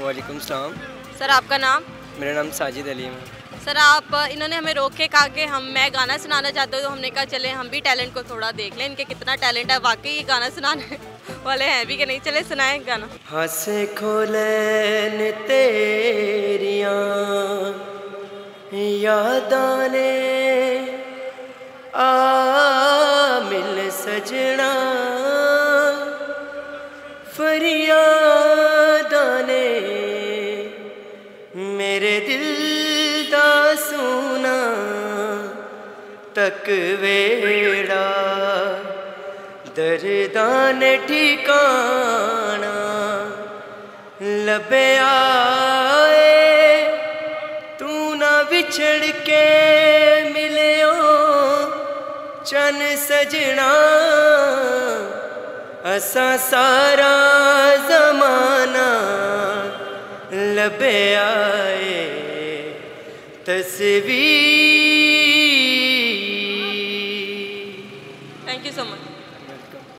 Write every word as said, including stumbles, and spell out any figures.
वालेकुम सलाम। सर आपका नाम? मेरा नाम साजिद अलीम है। सर आप इन्होंने हमें रोक के कहा कि हम मैं गाना सुनाना चाहते हो, तो हमने कहा चले हम भी टैलेंट को थोड़ा देख लें, इनके कितना टैलेंट है, वाकई ये गाना सुनाने वाले हैं भी कि नहीं। चले सुनाएं गाना। हंसे खोलन तेरियां यादां ने आ मिल सजना फरियादां ने मेरे दिल दा सोना तक वेड़ा दर्दां ने ठिकाना लभया ए तू ना बिछड़ के मिलियो चन सजना असा सारा ज़माना लभया ए तस्वीर। Thank you so much.